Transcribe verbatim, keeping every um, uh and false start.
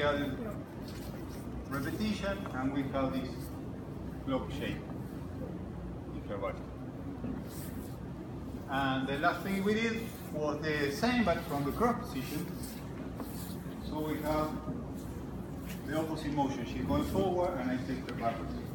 trial repetition, and we have this block shape in her body. And the last thing we did was the same, but from the cross position. So we have the opposite motion. She's going forward, and I take her backwards.